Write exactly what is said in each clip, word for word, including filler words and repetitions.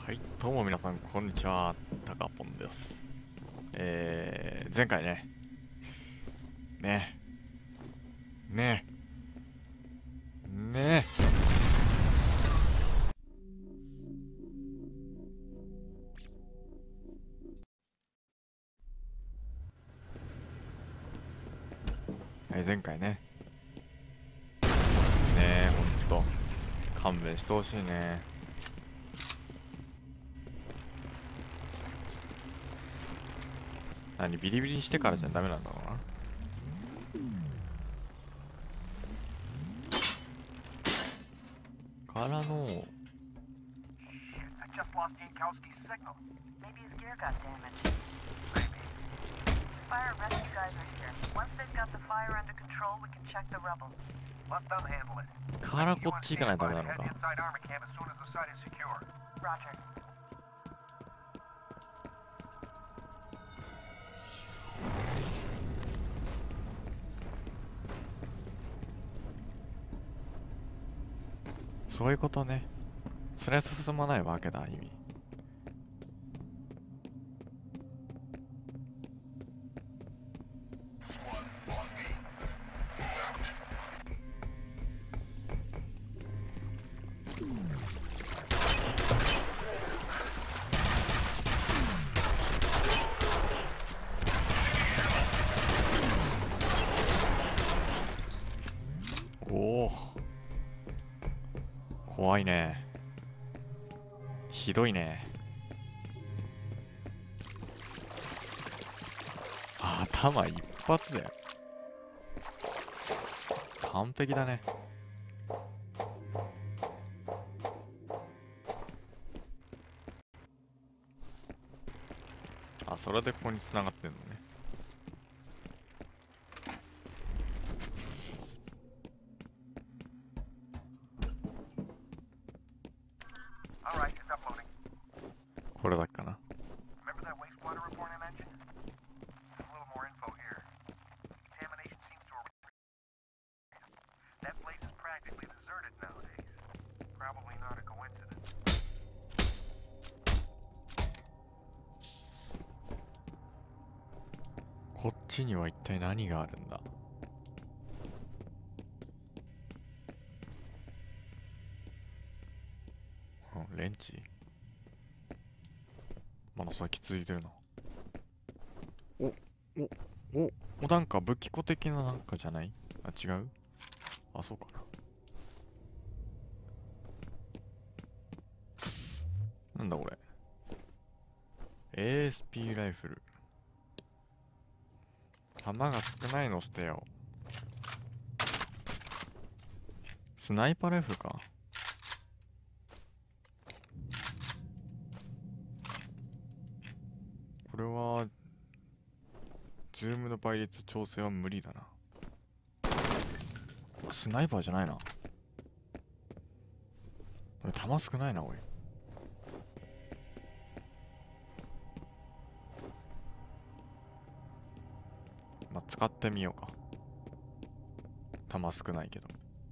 はい、どうも皆さん、こんにちは。タカポンです。えー、前回ね、ね、ね、ね、はい、前回ね、ね、ほんと、勘弁してほしいね。何、ビリビリにしてからじゃダメなんだろうな。からの、 I just lost Yankowski's signal. Maybe his gear got damaged. Maybe. Fire and rescue guys are here. Once they've got the fire under control, we can check the rebels. Let them handle it. からこっち行かないとダメなの Head か。 inside armor camp as soon as the site is secure. Roger. そういうことね。それは進まないわけだ、意味。おお、怖いね。ひどいね。頭一発だよ。完璧だね。あ、それでここに繋がってんのね。 Alright, it's uploading. これだっけかな。 Remember that wastewater report I mentioned? A little more info here. Contamination seems to have... That place is practically deserted nowadays. Probably not a coincidence. こっちには一体何があるんだ。うん、レンチ。まだ先続いてるな。お、お、お、お、なんか武器庫的ななんかじゃない？あ、違う？あ、そうかな。なんだこれ。エーエスピー ライフル。弾が少ないの捨てよう。スナイパーライフルか。これはズームの倍率調整は無理だな。スナイパーじゃないな。これ弾少ないな、おい。まあ、使ってみようか。弾少ないけど。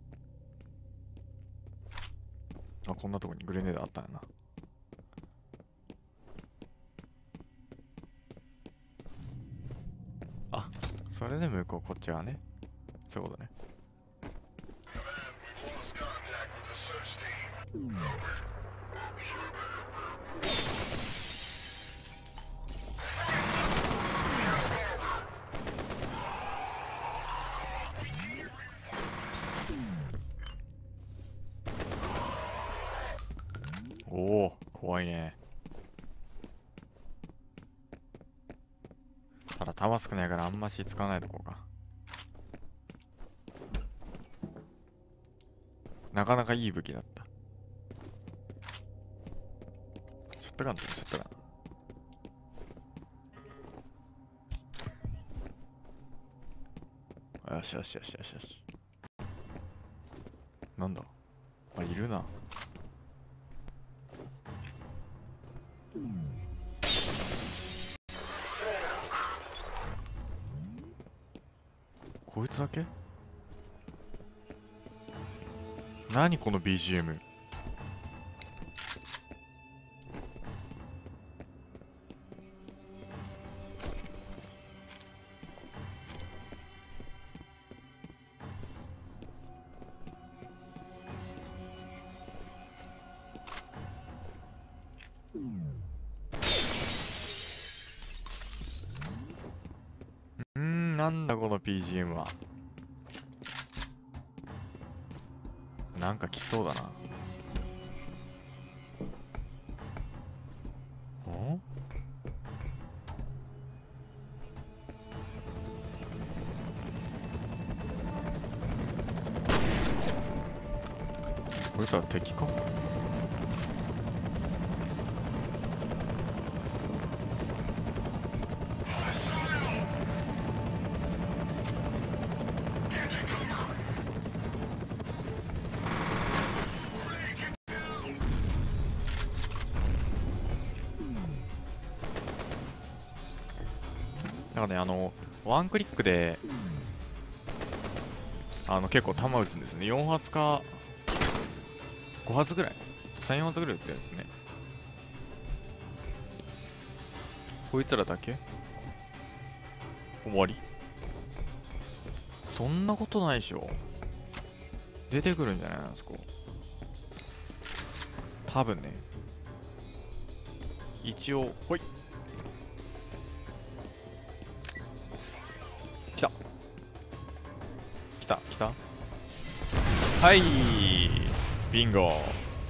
あ、こんなとこにグレネードあったんやな。あ、それで向こうこっちはね。そういうことね。おお、怖いね。ただ弾少ないからあんまし使わないとこうか。なかなかいい武器だった。ショットガンとショットガン。よしよしよしよしよし。なんだ、あ、いるな。こいつだけ？何この ビージーエム。 うーん、なんだこの ピージーエム は。なんか来そうだな。おこいつは敵か？なんかね、あの、ワンクリックで、あの、結構弾撃つんですね。よん発か、ご発ぐらい ?さん、よん発ぐらい撃ってるんですね。こいつらだけ終わり？そんなことないでしょ。出てくるんじゃないのあそこ。多分ね。一応、ほい。来た。来た、来た。はい。ビンゴ。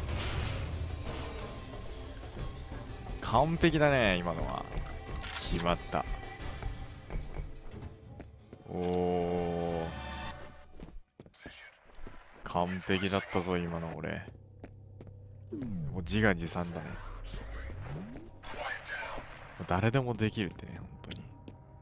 完璧だね、今のは。決まった。おー。完璧だったぞ、今の俺。もう自画自賛だね。誰でもできるってね、本当に。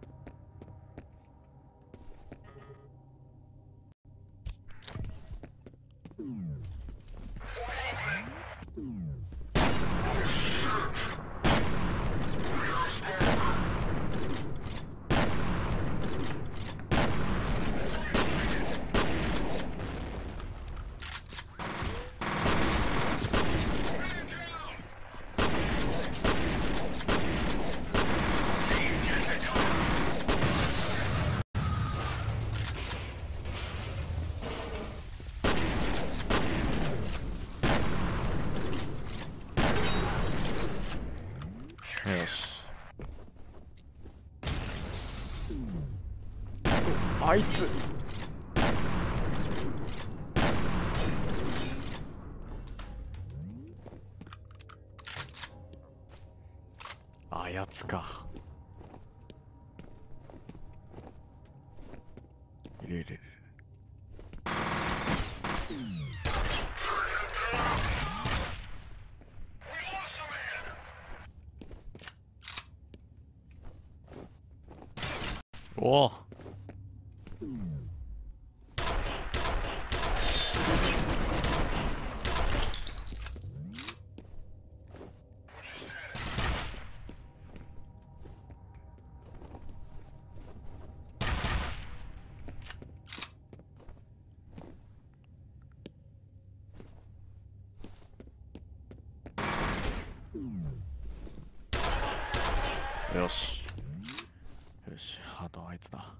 よし。あいつ。あやつか。いるいるいる。おお。よし。よし、あとあいつだ。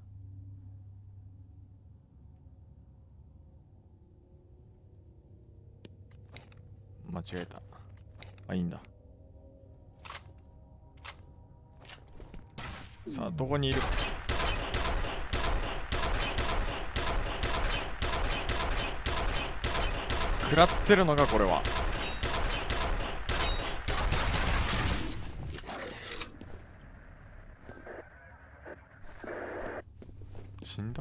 間違えた。あ、いいんだ。さあ、どこにいる？食らってるのがこれは。死んだ？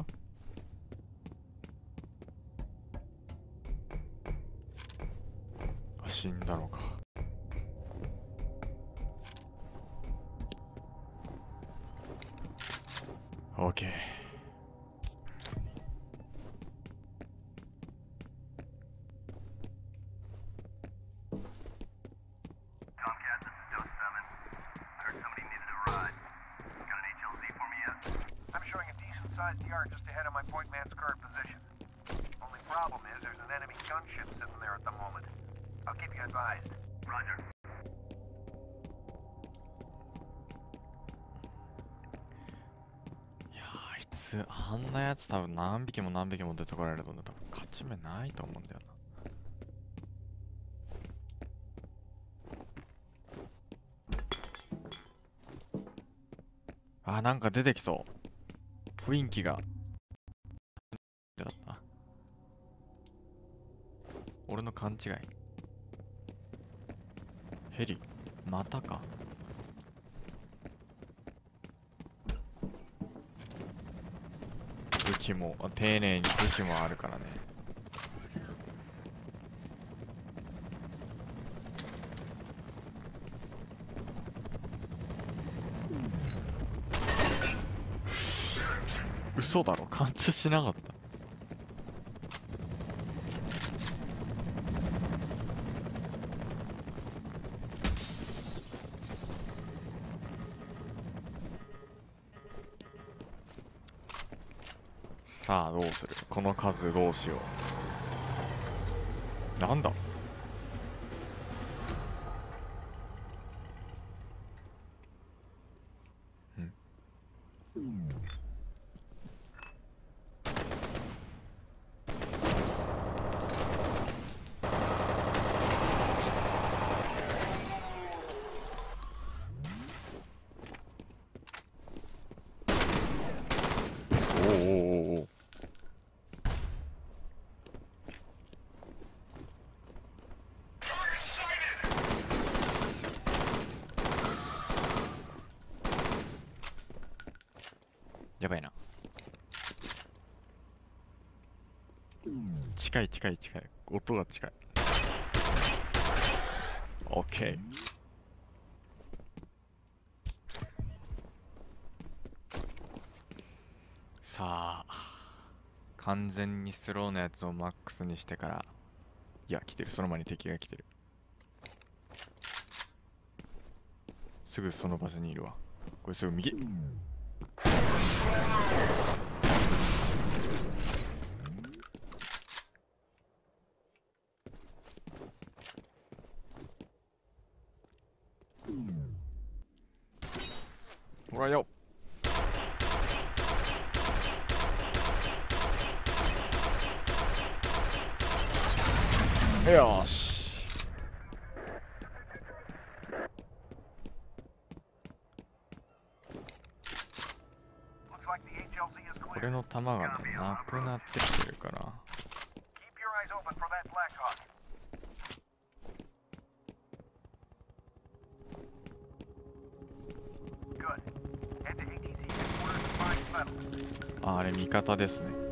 あ、死んだのか。オッケー。 Sized yard just ahead of my point man's current position. Only problem is there's an enemy gunship sitting there at the moment. I'll keep you advised. Roger. いやー、あいつ、あんなやつ多分何匹も何匹も出てこられるとね、多分勝ち目ないと思うんだよな。 あ、なんか出てきそう。雰囲気が。だった。俺の勘違い。ヘリ、またか。武器も、あ、丁寧に武器もあるからね。嘘だろ、貫通しなかった。さあどうする、この数どうしよう。なんだ、うんおおおおお、やばいな。近い近い近い、音が近い。オッケー。さあ完全にスローのやつをマックスにしてから、いや来てる、その前に敵が来てる。すぐその場所にいるわ。これすぐ右。ほらよ。よし。これの弾がね、なくなってきてるから。あ、あれ味方ですね。